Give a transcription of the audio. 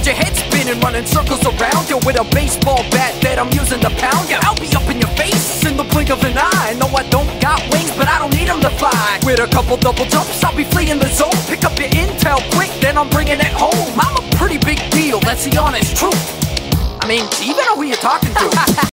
got your head spinning, running circles around you with a baseball bat that I'm using to pound you. I'll be up in your face in the blink of an eye. No, I don't got wings, but I don't need them to fly. With a couple double jumps, I'll be fleeing the zone. Pick up your intel quick, then I'm bringing it home. I'm a pretty big deal, that's the honest truth. I mean, do you even know who you're talking to?